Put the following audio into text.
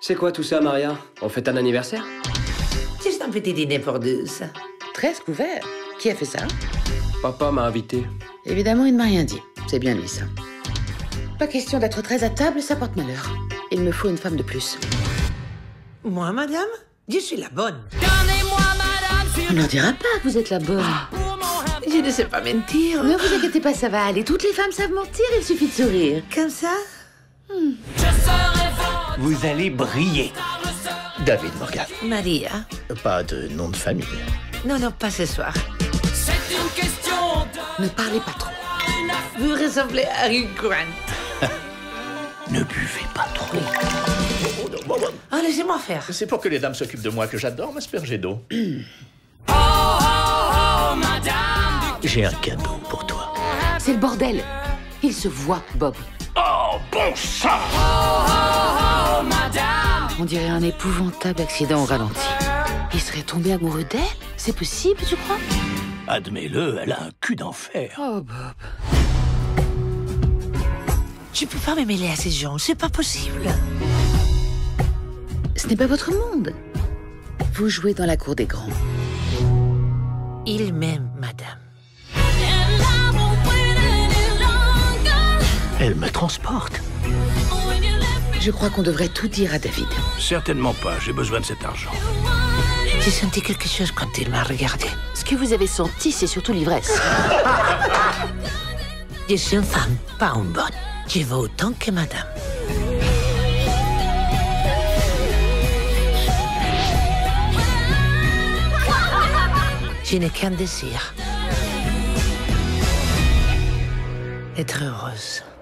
C'est quoi tout ça, Maria? On fête un anniversaire? Juste un petit dîner pour deux. 13 couverts. Qui a fait ça? Papa m'a invité. Évidemment, il ne m'a rien dit. C'est bien lui, ça. Pas question d'être 13 à table, ça porte malheur. Il me faut une femme de plus. Moi, madame, je suis la bonne. On n'en dira pas que vous êtes la bonne. Je ne sais pas mentir. Ne vous inquiétez pas, ça va aller. Toutes les femmes savent mentir, il suffit de sourire. Comme ça? Vous allez briller. David Morgan. Maria? Pas de nom de famille. Non, non, pas ce soir. Ne parlez pas trop. Vous ressemblez à Hugh Grant. Ne buvez pas trop. Oh, laissez-moi faire. C'est pour que les dames s'occupent de moi que j'adore m'asperger d'eau. J'ai un cadeau pour toi. C'est le bordel. Il se voit, Bob. Oh, bon sang! On dirait un épouvantable accident au ralenti. Il serait tombé amoureux d'elle? C'est possible, tu crois? Admets-le, elle a un cul d'enfer. Oh, Bob. Je peux pas me mêler à ces gens, c'est pas possible. Ce n'est pas votre monde. Vous jouez dans la cour des grands. Il m'aime, madame. Elle me transporte. Je crois qu'on devrait tout dire à David. Certainement pas, j'ai besoin de cet argent. J'ai senti quelque chose quand il m'a regardé. Ce que vous avez senti, c'est surtout l'ivresse. Je suis une femme, pas une bonne. Je vaux autant que madame. Je n'ai qu'un désir. Être heureuse.